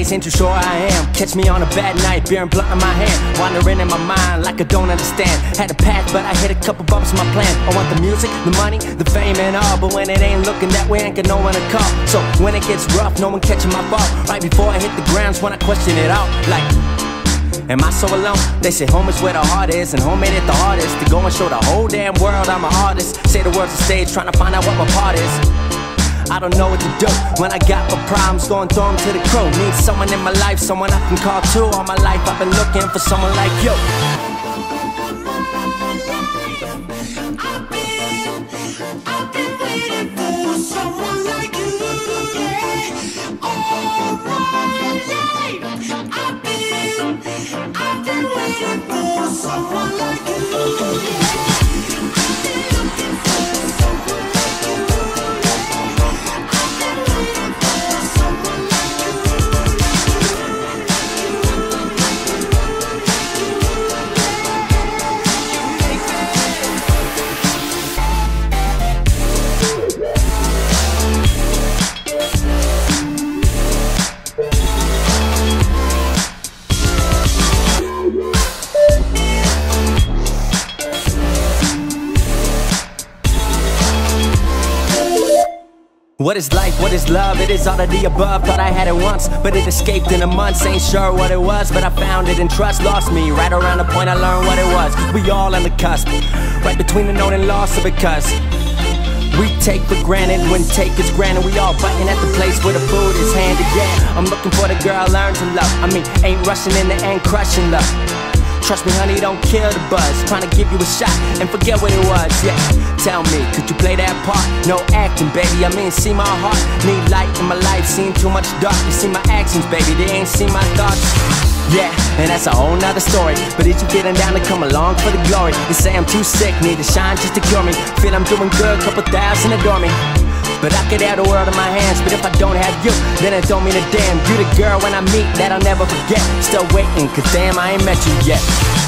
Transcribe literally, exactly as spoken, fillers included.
place ain't too sure I am. Catch me on a bad night, beer and blunt in my hand, wandering in my mind like I don't understand. Had a path, but I hit a couple bumps in my plan. I want the music, the money, the fame and all, but when it ain't looking that way, I ain't got no one to call. So when it gets rough, no one catching my ball. Right before I hit the ground's when I question it out, like, am I so alone? They say home is where the heart is, and home made it the hardest to go and show the whole damn world I'm an artist. Say the words on stage, trying to find out what my part is. I don't know what to do when I got my problems, going throw them to the crew. Need someone in my life, someone I can call to. All my life I've been looking for someone like you. I've been, I've been waiting for someone like you, yeah. All my life I've been, I've been waiting for someone like you, yeah. I've been looking for someone like you, yeah. I've been waiting for someone like you, What is life, what is love? It is all of the above. Thought I had it once, but it escaped in a month. Ain't sure what it was, but I found it and trust lost me. Right around the point I learned what it was. We all on the cusp, right between the known and lost. So because we take for granted when take is granted, we all biting at the place where the food is handed. Yeah, I'm looking for the girl I learned to love. I mean, ain't rushing in the end, crushing love. Trust me, honey, don't kill the buzz. Trying to give you a shot and forget what it was, yeah. Tell me, could you play that part? No acting, baby, I mean, see my heart. Need light in my life, seen too much dark. You see my actions, baby, they ain't seen my thoughts. Yeah, and that's a whole nother story. But is you getting down to come along for the glory? You say I'm too sick, need to shine just to cure me. Feel I'm doing good, couple thousand adore me. But I could have the world in my hands, but if I don't have you, then it don't mean a damn. You the girl when I meet that I'll never forget. Still waiting, cause damn I ain't met you yet.